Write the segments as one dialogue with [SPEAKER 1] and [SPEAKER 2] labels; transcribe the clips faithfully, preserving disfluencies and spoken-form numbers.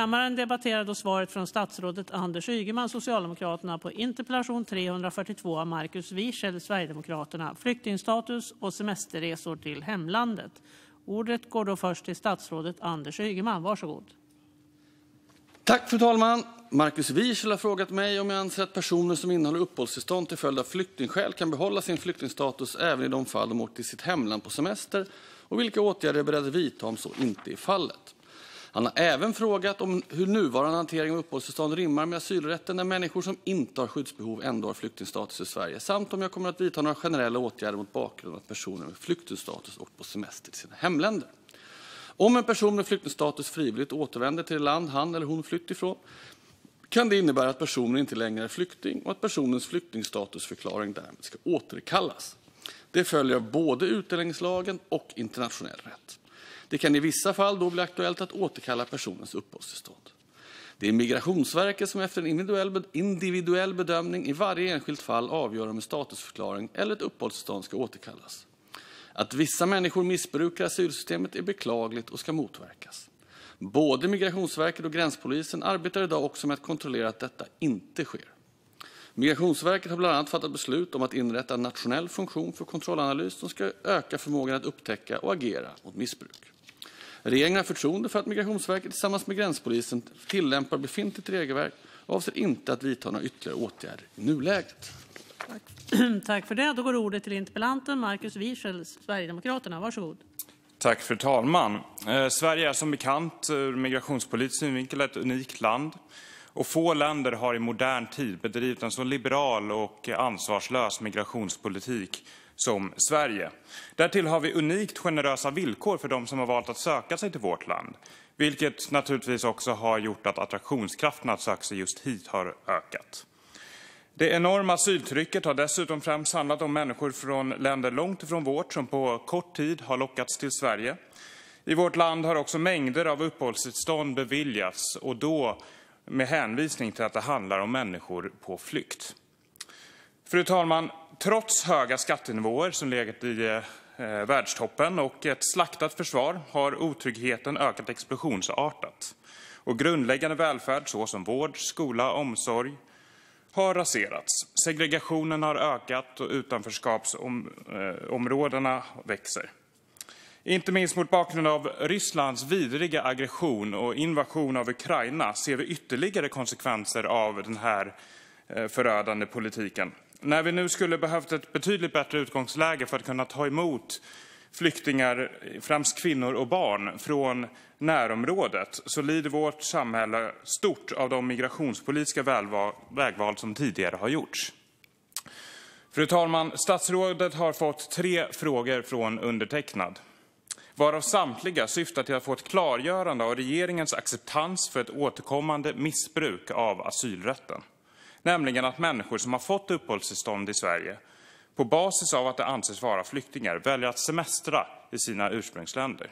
[SPEAKER 1] Kammaren debatterar då svaret från statsrådet Anders Ygeman, Socialdemokraterna, på interpellation trehundrafyrtiotvå av Markus Wiechel, Sverigedemokraterna, flyktingstatus och semesterresor till hemlandet. Ordet går då först till statsrådet Anders Ygeman. Varsågod.
[SPEAKER 2] Tack fru talman. Markus Wiechel har frågat mig om jag anser att personer som innehåller uppehållstillstånd till följd av flyktingskäl kan behålla sin flyktingstatus även i de fall de åkt till sitt hemland på semester och vilka åtgärder jag är beredd att vidta om så inte är fallet. Han har även frågat om hur nuvarande hantering av uppehållstillstånd rimmar med asylrätten när människor som inte har skyddsbehov ändå har flyktingstatus i Sverige, samt om jag kommer att vidta några generella åtgärder mot bakgrund av att personer med flyktingstatus åkt på semester till sina hemländer. Om en person med flyktingstatus frivilligt återvänder till det land han eller hon flytt ifrån kan det innebära att personen inte längre är flykting och att personens flyktingstatusförklaring därmed ska återkallas. Det följer av både utlänningslagen och internationell rätt. Det kan i vissa fall då bli aktuellt att återkalla personens uppehållstillstånd. Det är Migrationsverket som efter en individuell, individuell bedömning i varje enskilt fall avgör om en statusförklaring eller ett uppehållstillstånd ska återkallas. Att vissa människor missbrukar asylsystemet är beklagligt och ska motverkas. Både Migrationsverket och Gränspolisen arbetar idag också med att kontrollera att detta inte sker. Migrationsverket har bland annat fattat beslut om att inrätta en nationell funktion för kontrollanalys som ska öka förmågan att upptäcka och agera mot missbruk. Regeringen har förtroende för att Migrationsverket tillsammans med Gränspolisen tillämpar befintligt regelverk och avser inte att vidta några ytterligare åtgärder i nuläget.
[SPEAKER 1] Tack. Tack för det. Då går ordet till interpellanten Markus Wiechel, Sverigedemokraterna. Varsågod.
[SPEAKER 3] Tack för talman. Eh, Sverige är som bekant ur migrationspolitisk synvinkel ett unikt land. Och få länder har i modern tid bedrivit en så liberal och ansvarslös migrationspolitik som Sverige. Därtill har vi unikt generösa villkor för de som har valt att söka sig till vårt land. Vilket naturligtvis också har gjort att attraktionskraften att söka sig just hit har ökat. Det enorma asyltrycket har dessutom främst handlat om människor från länder långt ifrån vårt som på kort tid har lockats till Sverige. I vårt land har också mängder av uppehållstillstånd beviljats och då med hänvisning till att det handlar om människor på flykt. Fru talman, trots höga skattenivåer som legat i eh, världstoppen och ett slaktat försvar har otryggheten ökat explosionsartat. Och grundläggande välfärd såsom vård, skola och omsorg har raserats. Segregationen har ökat och utanförskapsområdena växer. Inte minst mot bakgrund av Rysslands vidriga aggression och invasion av Ukraina ser vi ytterligare konsekvenser av den här förödande politiken. När vi nu skulle behövt ett betydligt bättre utgångsläge för att kunna ta emot flyktingar, främst kvinnor och barn, från närområdet så lider vårt samhälle stort av de migrationspolitiska vägval som tidigare har gjorts. Fru talman, statsrådet har fått tre frågor från undertecknad, varav samtliga syftar till att få ett klargörande av regeringens acceptans för ett återkommande missbruk av asylrätten. Nämligen att människor som har fått uppehållstillstånd i Sverige på basis av att det anses vara flyktingar väljer att semestra i sina ursprungsländer.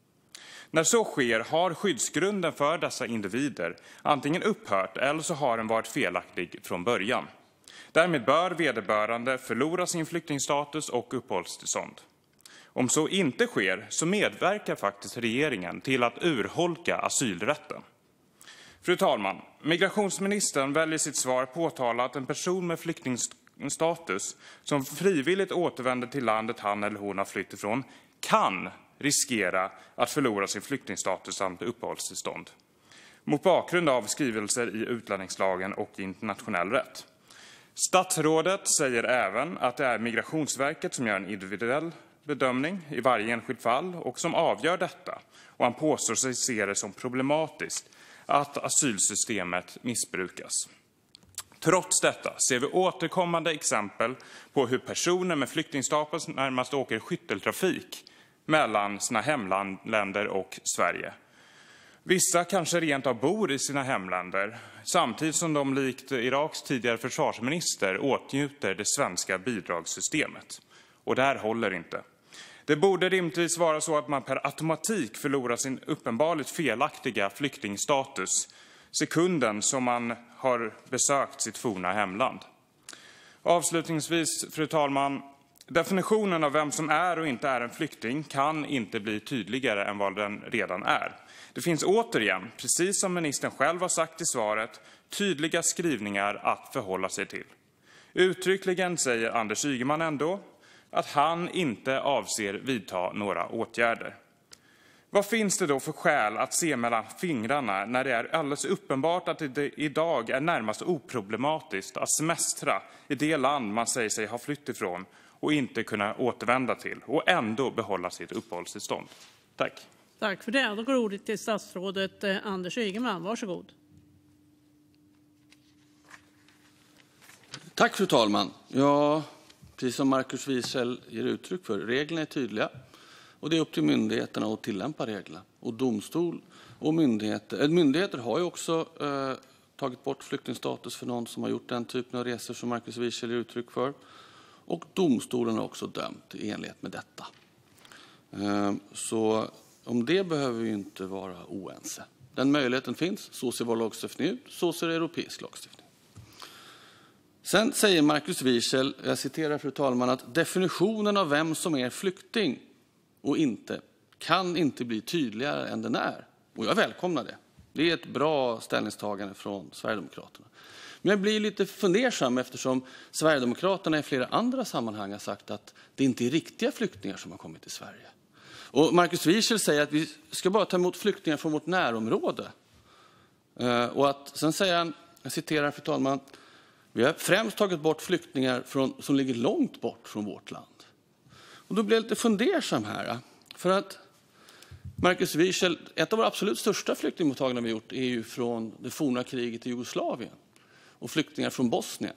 [SPEAKER 3] När så sker har skyddsgrunden för dessa individer antingen upphört eller så har den varit felaktig från början. Därmed bör vederbörande förlora sin flyktingstatus och uppehållstillstånd. Om så inte sker så medverkar faktiskt regeringen till att urholka asylrätten. Fru talman, migrationsministern väljer i sitt svar påtala att en person med flyktingstatus som frivilligt återvänder till landet han eller hon har flytt ifrån kan riskera att förlora sin flyktingstatus samt uppehållstillstånd. Mot bakgrund av skrivelser i utlänningslagen och internationell rätt. Statsrådet säger även att det är Migrationsverket som gör en individuell bedömning i varje enskilt fall och som avgör detta. Och han påstår sig se det som problematiskt att asylsystemet missbrukas. Trots detta ser vi återkommande exempel på hur personer med flyktingstatus närmast åker skytteltrafik mellan sina hemländer och Sverige. Vissa kanske rent av bor i sina hemländer samtidigt som de likt Iraks tidigare försvarsminister åtnjuter det svenska bidragssystemet. Och det här håller inte. Det borde rimligtvis vara så att man per automatik förlorar sin uppenbarligt felaktiga flyktingstatus sekunden som man har besökt sitt forna hemland. Avslutningsvis, fru talman, Definitionen av vem som är och inte är en flykting kan inte bli tydligare än vad den redan är. Det finns återigen, precis som ministern själv har sagt i svaret, tydliga skrivningar att förhålla sig till. Uttryckligen säger Anders Ygeman ändå att han inte avser vidta några åtgärder. Vad finns det då för skäl att se mellan fingrarna när det är alldeles uppenbart att det idag är närmast oproblematiskt att semestra i det land man säger sig ha flytt ifrån och inte kunna återvända till och ändå behålla sitt uppehållstillstånd? Tack.
[SPEAKER 1] Tack för det. Då går ordet till statsrådet Anders Ygeman. Varsågod.
[SPEAKER 2] Tack fru talman. Ja, precis som Markus Wiechel ger uttryck för, reglerna är tydliga. Och det är upp till myndigheterna att tillämpa reglerna. Och domstol och myndigheter, äh, myndigheter har ju också äh, tagit bort flyktingstatus för någon som har gjort den typen av resor som Markus Wiechel ger uttryck för. Och domstolen har också dömt i enlighet med detta. Äh, så om det behöver vi inte vara oense. Den möjligheten finns, så ser vår lagstiftning ut, så ser europeisk lagstiftning. Sen säger Markus Wiechel, jag citerar fru talman, att definitionen av vem som är flykting och inte kan inte bli tydligare än den är. Och jag välkomnar det. Det är ett bra ställningstagande från Sverigedemokraterna. Men jag blir lite fundersam eftersom Sverigedemokraterna i flera andra sammanhang har sagt att det inte är riktiga flyktingar som har kommit till Sverige. Och Markus Wiechel säger att vi ska bara ta emot flyktingar från vårt närområde. Och att, sen säger han, jag citerar fru talman, vi har främst tagit bort flyktingar från, som ligger långt bort från vårt land. Och då blir jag lite fundersam här. För att Markus Wiechel, ett av våra absolut största flyktingmottaganden vi gjort är ju från det forna kriget i Jugoslavien. Och flyktingar från Bosnien.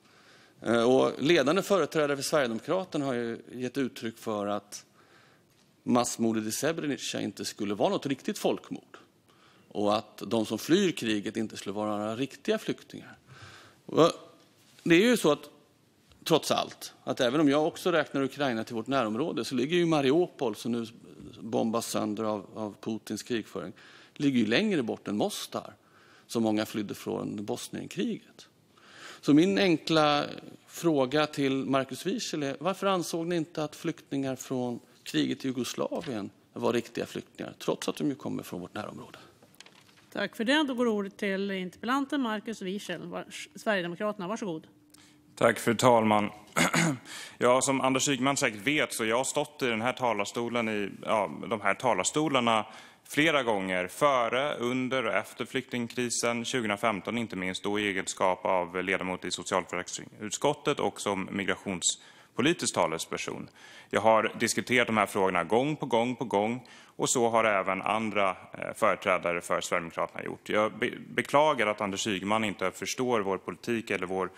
[SPEAKER 2] Och ledande företrädare för Sverigedemokraterna har ju gett uttryck för att massmordet i Srebrenica inte skulle vara något riktigt folkmord. Och att de som flyr kriget inte skulle vara några riktiga flyktingar. Och det är ju så att trots allt, att även om jag också räknar Ukraina till vårt närområde så ligger ju Mariupol, som nu bombas sönder av, av Putins krigföring, ligger ju längre bort än Mostar, som många flydde från Bosnienkriget. Så min enkla fråga till Markus Wiechel är, varför ansåg ni inte att flyktingar från kriget i Jugoslavien var riktiga flyktingar, trots att de ju kommer från vårt närområde?
[SPEAKER 1] Tack för det. Då går ordet till interpellanten Markus Wiechel, Sverigedemokraterna. Varsågod.
[SPEAKER 3] Tack fru talman. Ja, som Anders Ygeman säkert vet så jag har stått i den här talarstolen i ja, de här talarstolarna flera gånger före, under och efter flyktingkrisen tjugo femton, inte minst då i egenskap av ledamot i socialförsäkringsutskottet och som migrationspolitisk talesperson. Jag har diskuterat de här frågorna gång på gång på gång och så har även andra eh, företrädare för Sverigedemokraterna gjort. Jag be- beklagar att Anders Ygeman inte förstår vår politik eller vår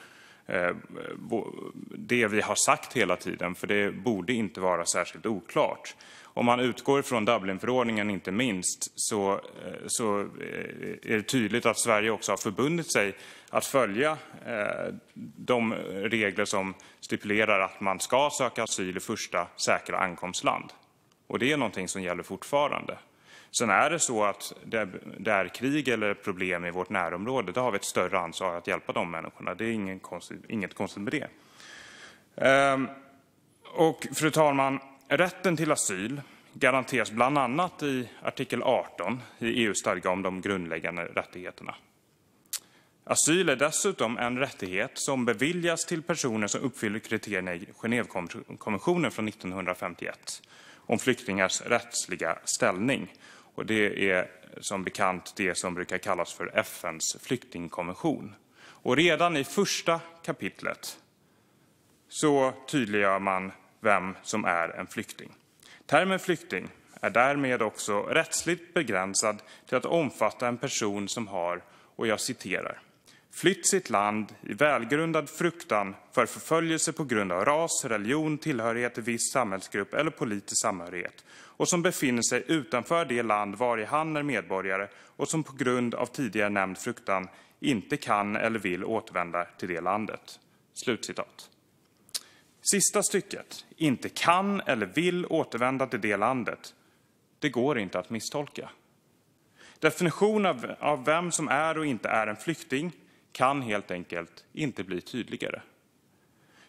[SPEAKER 3] det vi har sagt hela tiden, för det borde inte vara särskilt oklart. Om man utgår från Dublinförordningen inte minst så, så är det tydligt att Sverige också har förbundit sig att följa de regler som stipulerar att man ska söka asyl i första säkra ankomstland. Och det är någonting som gäller fortfarande. Sen är det så att det är krig eller problem i vårt närområde, då har vi ett större ansvar att hjälpa de människorna. Det är ingen konstigt, inget konstigt med det. Ehm, och fru talman, rätten till asyl garanteras bland annat i artikel arton i E U-stadga om de grundläggande rättigheterna. Asyl är dessutom en rättighet som beviljas till personer som uppfyller kriterierna i Genèvekonventionen från nittonhundrafemtioett om flyktingars rättsliga ställning. Och det är som bekant det som brukar kallas för F N:s flyktingkonvention. Och redan i första kapitlet så tydliggör man vem som är en flykting. Termen flykting är därmed också rättsligt begränsad till att omfatta en person som har, och jag citerar, flytt sitt land i välgrundad fruktan för förföljelse på grund av ras, religion, tillhörighet till viss samhällsgrupp eller politisk samhörighet och som befinner sig utanför det land var i han är medborgare och som på grund av tidigare nämnd fruktan inte kan eller vill återvända till det landet. Slutcitat. Sista stycket, inte kan eller vill återvända till det landet, det går inte att misstolka. Definitionen av vem som är och inte är en flykting kan helt enkelt inte bli tydligare.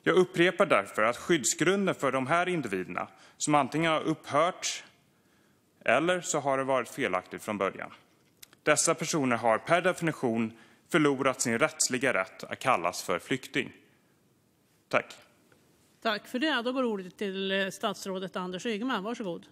[SPEAKER 3] Jag upprepar därför att skyddsgrunden för de här individerna, som antingen har upphört eller så har det varit felaktigt från början. Dessa personer har per definition förlorat sin rättsliga rätt att kallas för flykting. Tack.
[SPEAKER 1] Tack för det. Då går ordet till statsrådet Anders Ygeman. Varsågod.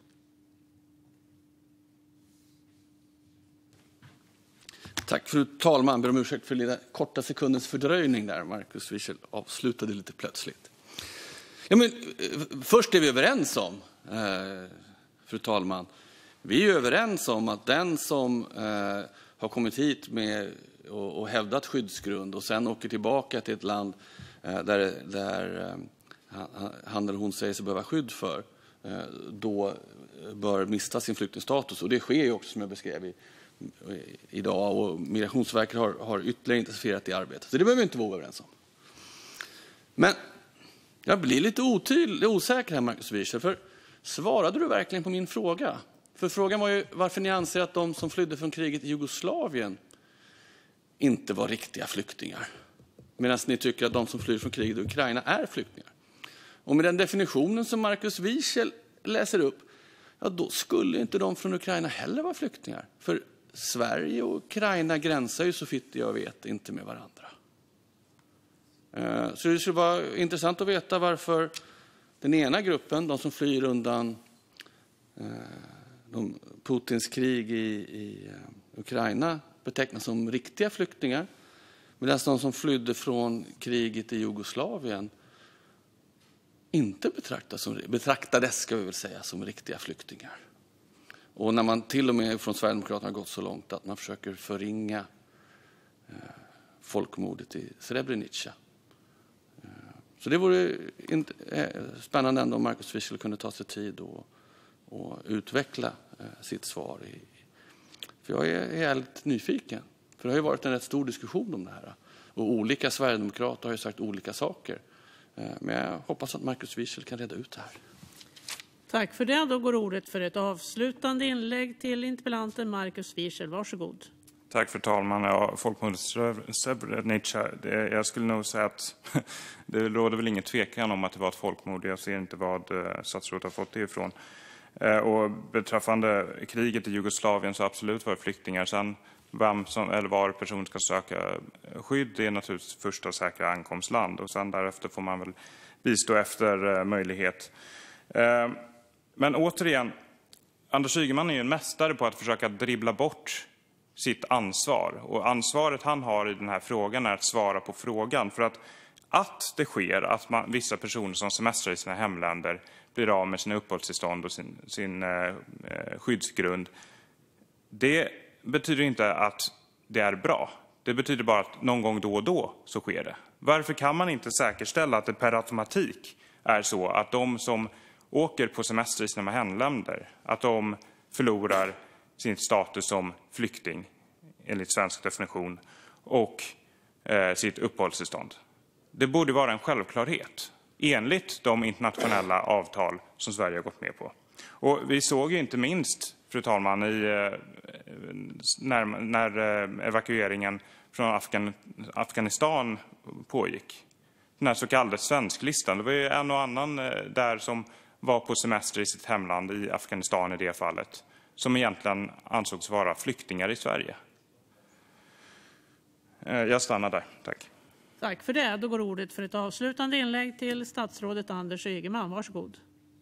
[SPEAKER 2] Tack fru talman. Jag ber om ursäkt för lilla korta sekundens fördröjning där. Markus Wiechel avslutade lite plötsligt. Ja, men, först är vi överens om, eh, fru talman. Vi är överens om att den som eh, har kommit hit med och, och hävdat skyddsgrund och sen åker tillbaka till ett land eh, där, där eh, han eller hon säger sig behöva skydd för, eh, då bör mista sin flyktingstatus. Och det sker ju också som jag beskrev i, i, idag. Och Migrationsverket har, har ytterligare intensifierat det arbetet. Så det behöver vi inte vara överens om. Men jag blir lite otydlig, osäker här, Markus Wiechel. För svarade du verkligen på min fråga? För frågan var ju varför ni anser att de som flydde från kriget i Jugoslavien inte var riktiga flyktingar. Medan ni tycker att de som flyr från kriget i Ukraina är flyktingar. Och med den definitionen som Markus Wiechel läser upp, ja, då skulle inte de från Ukraina heller vara flyktingar. För Sverige och Ukraina gränsar ju så fitt jag vet inte med varandra. Så det skulle vara intressant att veta varför den ena gruppen, de som flyr undan de Putins krig i, i Ukraina, betecknas som riktiga flyktingar. Medan de som flydde från kriget i Jugoslavien inte betraktas som, betraktades, ska vi väl säga, som riktiga flyktingar. Och när man till och med från Sverigedemokraterna har gått så långt att man försöker förringa eh, folkmordet i Srebrenica. Eh, så det vore inte, eh, spännande ändå om Markus Wiechel kunde ta sig tid och, och utveckla eh, sitt svar. I, för jag är, är helt nyfiken. För det har ju varit en rätt stor diskussion om det här. Och olika Sverigedemokrater har ju sagt olika saker. Men jag hoppas att Markus Wiechel kan reda ut det här.
[SPEAKER 1] Tack för det. Då går ordet för ett avslutande inlägg till interpellanten Markus Wiechel. Varsågod.
[SPEAKER 3] Tack för talman. Ja, folkmordet Srebrenica, det, jag skulle nog säga att det råder väl ingen tvekan om att det var ett folkmord. Jag ser inte vad statsrådet har fått det ifrån. Och beträffande kriget i Jugoslavien så absolut var det flyktingar. Sen vem som, eller var person ska söka skydd, det är naturligtvis första säkra ankomstland. Och sen därefter får man väl bistå efter möjlighet. Men återigen, Anders Ygeman är ju en mästare på att försöka dribbla bort sitt ansvar. Och ansvaret han har i den här frågan är att svara på frågan. För att, att det sker att man, vissa personer som semestrar i sina hemländer blir av med sina uppehållstillstånd och sin, sin eh, skyddsgrund, det betyder inte att det är bra. Det betyder bara att någon gång då och då så sker det. Varför kan man inte säkerställa att det per automatik är så att de som åker på semester i sina hemländer, att de förlorar sin status som flykting enligt svensk definition och eh, sitt uppehållstillstånd? Det borde vara en självklarhet enligt de internationella avtal som Sverige har gått med på. Och vi såg ju inte minst, fru talman, i, när, när evakueringen från Afgan, Afghanistan pågick. Den här så kallade svensklistan. Det var ju en och annan där som var på semester i sitt hemland i Afghanistan i det fallet, som egentligen ansågs vara flyktingar i Sverige. Jag stannar där. Tack.
[SPEAKER 1] Tack för det. Då går ordet för ett avslutande inlägg till statsrådet Anders Ygeman. Varsågod.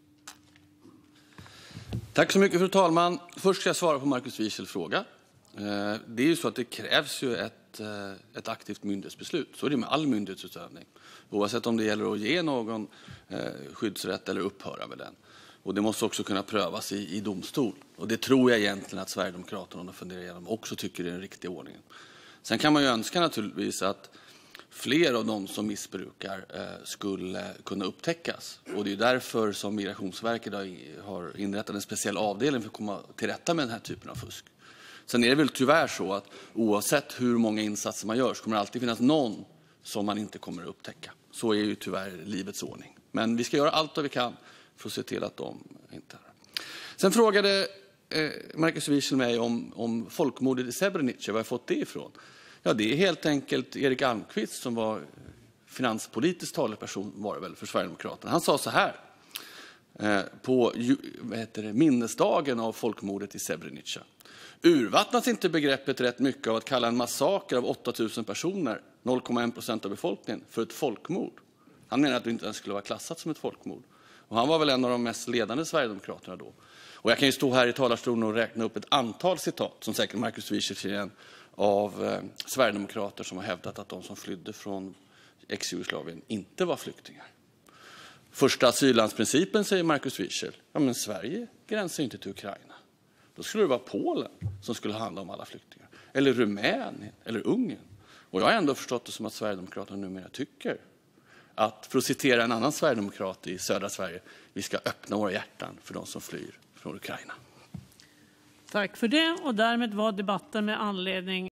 [SPEAKER 2] Tack så mycket, fru talman. Först ska jag svara på Markus Wiechels fråga. Det är ju så att det krävs ju ett, ett aktivt myndighetsbeslut. Så är det med all myndighetsutövning. Oavsett om det gäller att ge någon skyddsrätt eller upphöra med den. Och det måste också kunna prövas i, i domstol. Och det tror jag egentligen att Sverigedemokraterna, om de funderar igenom, också tycker är den riktiga ordningen. Sen kan man ju önska naturligtvis att fler av de som missbrukar eh, skulle kunna upptäckas. Och det är därför som Migrationsverket har inrättat en speciell avdelning för att komma till rätta med den här typen av fusk. Sen är det väl tyvärr så att oavsett hur många insatser man gör så kommer det alltid finnas någon som man inte kommer att upptäcka. Så är ju tyvärr livets ordning. Men vi ska göra allt vad vi kan för att se till att de inte är. Sen frågade eh, Markus Wiechel mig om, om folkmordet i Srebrenica. Var har jag fått det ifrån? Ja, det är helt enkelt Erik Almqvist som var finanspolitisk talesperson var det väl för Sverigedemokraterna. Han sa så här eh, på vad heter det, minnesdagen av folkmordet i Srebrenica. Urvattnas inte begreppet rätt mycket av att kalla en massaker av åtta tusen personer, noll komma en procent av befolkningen, för ett folkmord? Han menar att det inte ens skulle vara klassat som ett folkmord. Och han var väl en av de mest ledande Sverigedemokraterna då. Och jag kan ju stå här i talarstolen och räkna upp ett antal citat, som säkert Markus Wiechel igen, av eh, Sverigedemokrater som har hävdat att de som flydde från ex-Jugoslavien inte var flyktingar. Första asyllandsprincipen, säger Markus Wiechel. Ja, men Sverige gränsar inte till Ukraina. Då skulle det vara Polen som skulle handla om alla flyktingar. Eller Rumänien, eller Ungern. Och jag har ändå förstått det som att Sverigedemokraterna numera tycker att, för att citera en annan Sverigedemokrat i södra Sverige, vi ska öppna våra hjärtan för de som flyr från Ukraina.
[SPEAKER 1] Tack för det, och därmed var debatten med anledning